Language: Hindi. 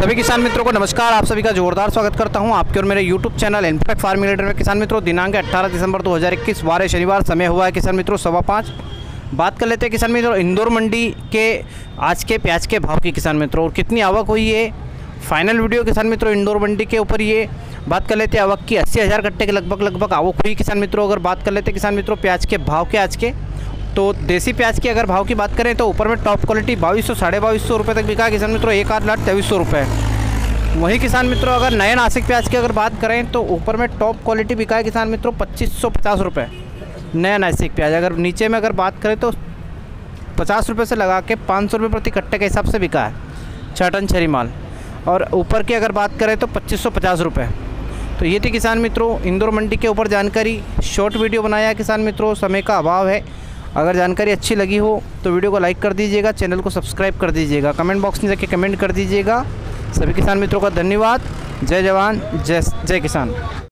सभी किसान मित्रों को नमस्कार। आप सभी का जोरदार स्वागत करता हूं आपके और मेरे YouTube channel Infotech Farming Leader में। किसान मित्रों, दिनांक 18 दिसंबर 2021 वार शनिवार, समय हुआ है किसान मित्रों 5:15। बात कर लेते हैं किसान मित्रों इंदौर मंडी के आज के प्याज के भाव की किसान मित्रों, और कितनी आवक हुई है। फाइनल वीडियो किसान मित्रों इंदौर मंडी के ऊपर ये बात कर लेते हैं। आवक की 80,000 कट्टे के लगभग आवक हुई किसान मित्रों। अगर बात कर लेते हैं किसान मित्रों प्याज के भाव के आज के, तो देसी प्याज की अगर भाव की बात करें तो ऊपर में टॉप क्वालिटी 2200 साढ़े 2200 रुपये तक बिका है किसान मित्रों, 1,23,000 रुपये। वहीं किसान मित्रों अगर नए नासिक प्याज की अगर बात करें तो ऊपर में टॉप क्वालिटी बिका है किसान मित्रों 2,550 रुपये नया नासिक प्याज। अगर नीचे में अगर बात करें तो 50 रुपये से लगा के 500 रुपये प्रति कट्टे के हिसाब से बिका है 6 टन छरी माल। और ऊपर की अगर बात करें तो 2,550 रुपये। तो ये थी किसान मित्रों इंदौर मंडी के ऊपर जानकारी। शॉर्ट वीडियो बनाया है किसान मित्रों, समय का अभाव है। अगर जानकारी अच्छी लगी हो तो वीडियो को लाइक कर दीजिएगा, चैनल को सब्सक्राइब कर दीजिएगा, कमेंट बॉक्स में जाके कमेंट कर दीजिएगा। सभी किसान मित्रों का धन्यवाद। जय जवान जय किसान।